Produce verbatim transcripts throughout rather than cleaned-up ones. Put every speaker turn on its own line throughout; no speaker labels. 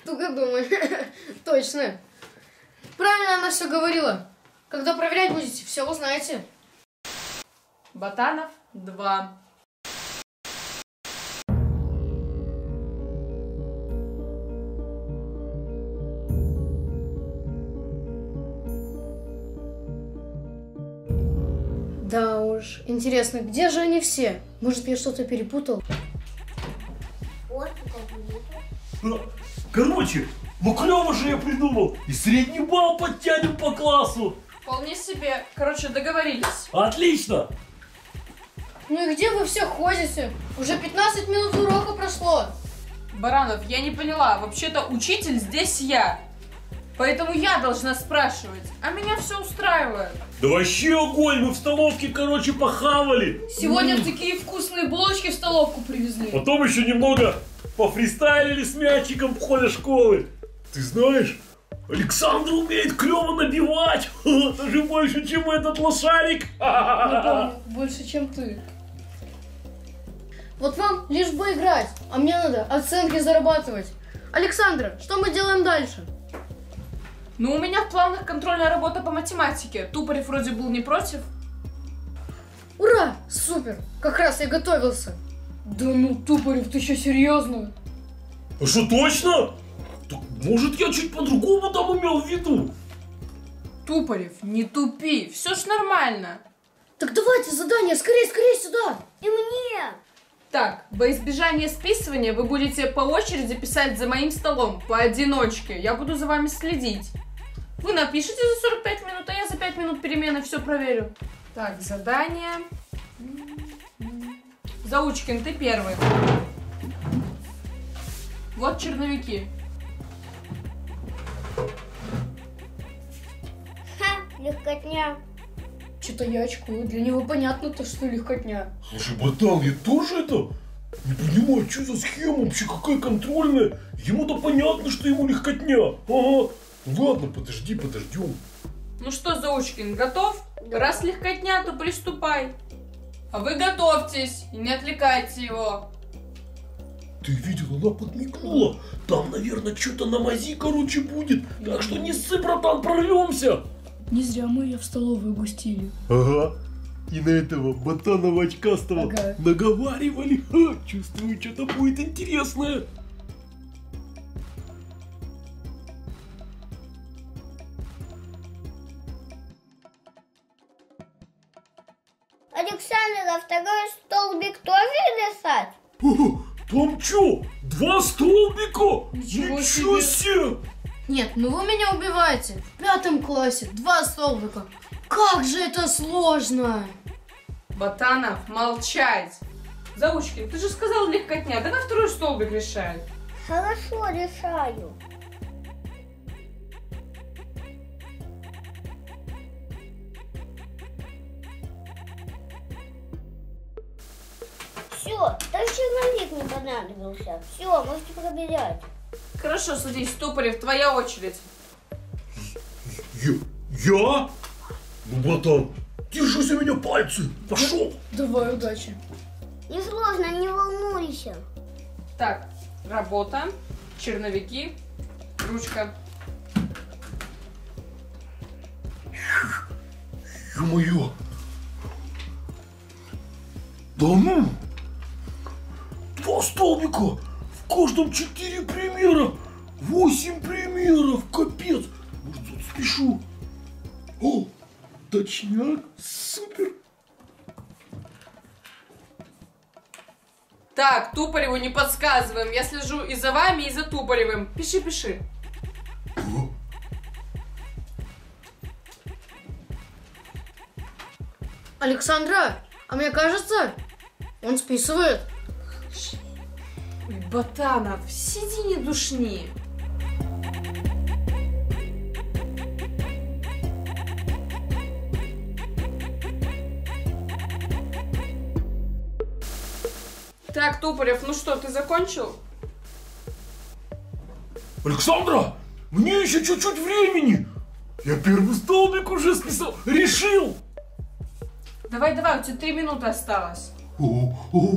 Туго думаешь. Точно. Правильно она все говорила. Когда проверять будете, все узнаете.
Ботанов два.
Да уж, интересно, где же они все? Может, я что-то перепутал?
Короче, ну клево же я придумал. И средний балл подтянем по классу.
Вполне себе. Короче, договорились.
Отлично.
Ну и где вы все ходите? Уже пятнадцать минут урока прошло.
Баранов, я не поняла. Вообще-то учитель здесь я. Поэтому я должна спрашивать. А меня все устраивает.
Да вообще огонь, мы в столовке, короче, похавали.
Сегодня mm. такие вкусные булочки в столовку привезли.
Потом еще немного пофристайлили с мячиком в холле школы. Ты знаешь, Александр умеет клево набивать. Даже больше, чем этот лошарик.
Не помню, больше, чем ты. Вот вам лишь бы играть, а мне надо оценки зарабатывать. Александра, что мы делаем дальше?
Ну, у меня в планах контрольная работа по математике. Тупорев вроде был не против.
Ура! Супер! Как раз я готовился. Да ну, Тупорев, ты что, серьезно?
А что, точно? Так, может, я чуть по-другому там имел в виду?
Тупорев, не тупи, все ж нормально.
Так давайте задание, скорее, скорее сюда.
И мне.
Так, во избежание списывания вы будете по очереди писать за моим столом, поодиночке. Я буду за вами следить. Вы напишите за сорок пять минут, а я за пять минут перемены все проверю. Так, задание. Заучкин, ты первый. Вот черновики.
Ха, легкотня.
Что-то я очкую. Для него понятно то, что легкотня.
Слушай, ботан, я тоже это не понимаю, что за схема вообще, какая контрольная. Ему-то понятно, что ему легкотня. Ага. Ладно, подожди, подождем.
Ну что, Заучкин, готов?
Да.
Раз легкотня, то приступай. А вы готовьтесь и не отвлекайте его.
Ты видел, она подмигнула. Там, наверное, что-то на мази, короче, будет. Так что не ссы, братан, прорвемся.
Не зря мы ее в столовую гостили.
Ага. И на этого ботанова очкастого
ага.
наговаривали. Ха, чувствую, что-то будет интересное.
Александр, а второй столбик тоже рисовать?
О, там что, два столбика?
Ничего
Ничего
себе.
себе!
Нет, ну вы меня убиваете. В пятом классе два столбика. Как же это сложно!
Ботанов, молчать. Заучкин, ты же сказал легкотня, давай второй столбик решай.
Хорошо, решаю. Все, даже черновик не понадобился. Все, можете проверять.
Хорошо, садись, Тупорев, твоя очередь.
Я? Я? Ну, братан, держи за меня пальцы. Пошел.
Давай, удачи.
Несложно, не волнуйся.
Так, работа, черновики, ручка.
Ё-моё. Да ну! Два столбика, в каждом четыре примера, восемь примеров, капец. Может, тут спешу. О, точняк, супер.
Так, Тупореву не подсказываем, я слежу и за вами, и за Тупоревым. Пиши, пиши.
О.
Александра, а мне кажется, он списывает.
Ой, Ботанов, сиди не душни. Так, Тупорев, ну что, ты закончил?
Александра, мне еще чуть-чуть времени. Я первый столбик уже списал. Решил.
Давай, давай, у тебя три минуты осталось.
О, о.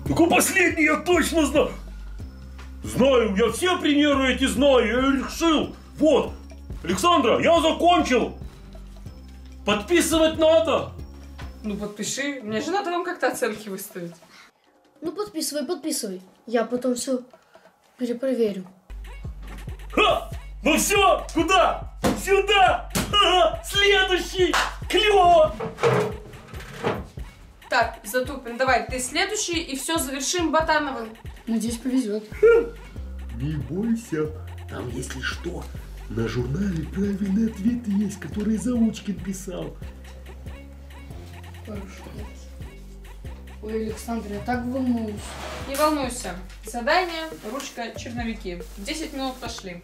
Только последний я точно знаю. Знаю, я все примеры эти знаю, я решил. Вот, Александра, я закончил. Подписывать надо.
Ну подпиши, мне же надо вам как-то оценки выставить.
Ну подписывай, подписывай. Я потом все перепроверю.
Ха! Ну все, куда? Сюда! Ха-ха! Следующий! Клево!
Так, Затупин, давай, ты следующий, и все завершим Ботановым.
Надеюсь, повезет.
Не бойся, там, если что, на журнале правильный ответ есть, который Заучкин писал.
Хорошо. Ой, Александр, я так волнуюсь.
Не волнуйся. Задание, ручка, черновики. десять минут пошли.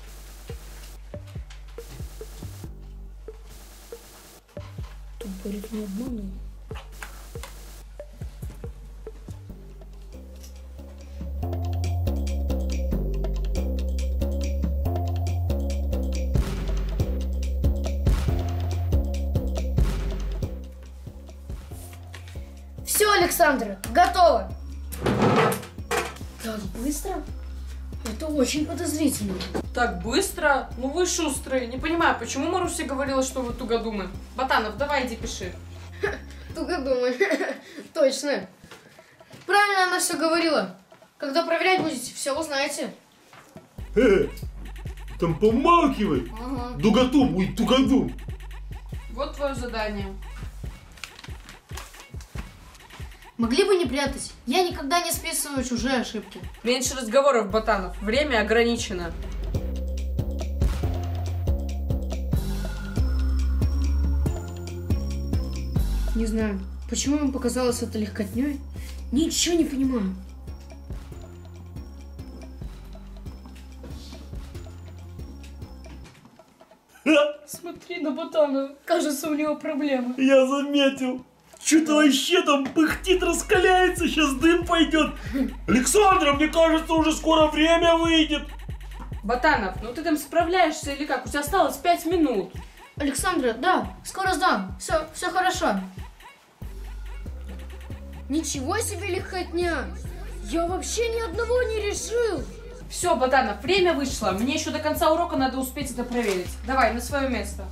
Тупорик не обманул. Все, Александра, готово. Так быстро? Это очень подозрительно.
Так быстро? Ну вы шустрые. Не понимаю, почему Маруся говорила, что вы тугодумы. Ботанов, давай иди пиши.
Тугодумы. Точно. Правильно она все говорила. Когда проверять будете, все узнаете.
Э, там помалкивай.
Ага.
Дугодум, ой, тугодум.
Вот твое задание.
Могли бы не прятать. Я никогда не списываю чужие ошибки.
Меньше разговоров, Ботанов. Время ограничено.
Не знаю, почему им показалось это легкотней. Ничего не понимаю.
Ха,
Смотри на Ботанова. Кажется, у него проблемы.
я заметил. Что-то вообще там пыхтит, раскаляется, сейчас дым пойдет. Александра, мне кажется, уже скоро время выйдет.
Ботанов, ну ты там справляешься или как? У тебя осталось пять минут.
Александра, да, скоро сдам. Все, все хорошо. Ничего себе легкотня. Я вообще ни одного не решил.
Все, Ботанов, время вышло. Мне еще до конца урока надо успеть это проверить. Давай, на свое место.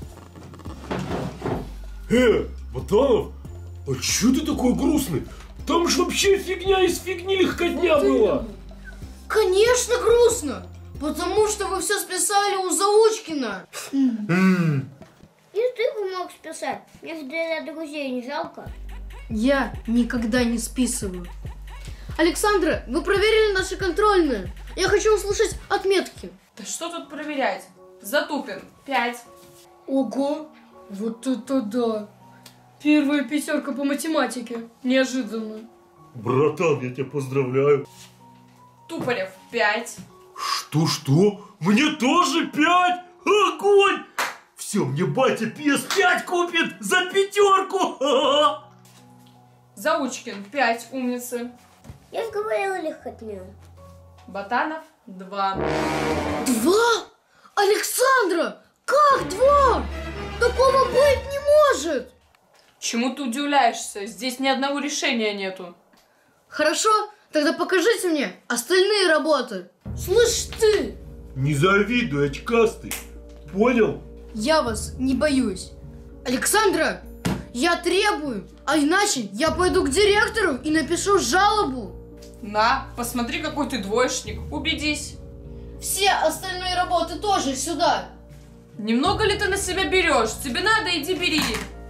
Э, Ботанов, а чё ты такой грустный? Там же вообще фигня из фигни легкотня была.
Конечно, грустно. Потому что вы все списали у Заучкина.
М,
И ты бы мог списать. Мне для друзей не жалко.
Я никогда не списываю. Александра, вы проверили наши контрольные? Я хочу услышать отметки.
Да что тут проверять? Затупин, пять.
Ого, вот это да. Первая пятерка по математике. Неожиданно.
Братан, я тебя поздравляю.
Тупорев, пять.
Что-что? Мне тоже пять? Огонь! Все, мне батя пи эс пять купит за пятерку! Ха-ха!
Заучкин, пять, умницы.
Я же говорила легкотня.
Ботанов, два.
Два? Александра, как два? Такого быть не может.
Чему ты удивляешься? Здесь ни одного решения нету.
Хорошо, тогда покажите мне остальные работы. Слышь ты,
Не завидуй, очкастый. Понял?
я вас не боюсь. Александра, я требую, а иначе я пойду к директору и напишу жалобу.
На, посмотри, какой ты двоечник. Убедись.
Все остальные работы тоже сюда.
Немного ли ты на себя берешь? Тебе надо, иди бери.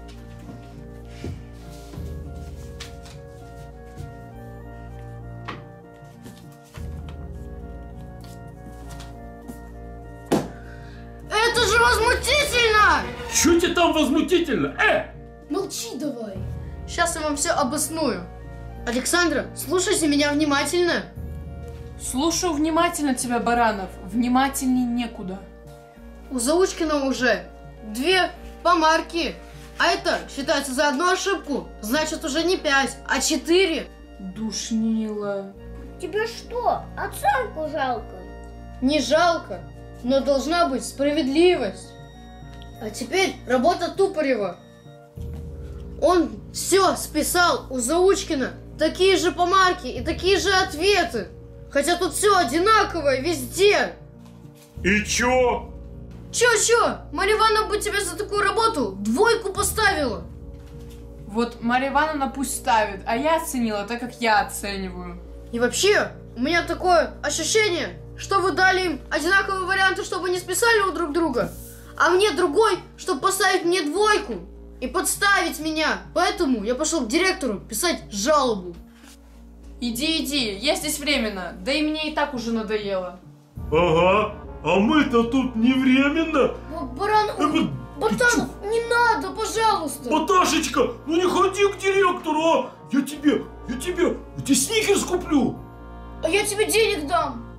Это же возмутительно!
Чё тебе там возмутительно? Э!
Молчи давай. Сейчас я вам все обосную. Александра, слушайте меня внимательно.
Слушаю внимательно тебя, Баранов. Внимательней некуда.
У Заучкина уже две помарки. А это считается за одну ошибку. Значит, уже не пять, а четыре.
Душнила.
Тебе что, оценку жалко?
Не жалко, но должна быть справедливость. А теперь работа Тупорева. Он все списал у Заучкина такие же помарки и такие же ответы. Хотя тут все одинаковое везде.
И чё?
Чё-чё? Марья Ивановна бы тебе за такую работу двойку поставила.
Вот Марья Ивановна пусть ставит, а я оценила так, как я оцениваю.
И вообще, у меня такое ощущение, что вы дали им одинаковые варианты, чтобы не списали у друг друга, а мне другой, чтобы поставить мне двойку и подставить меня. Поэтому я пошел к директору писать жалобу.
Иди, иди, я здесь временно, да и мне и так уже надоело.
Ага, а мы-то тут не временно.
Баран...
Э, ты
Ботан, не надо, пожалуйста.
Баташечка, ну не ходи к директору, а! Я тебе, я тебе, я тебе сникерс куплю.
А я тебе денег дам.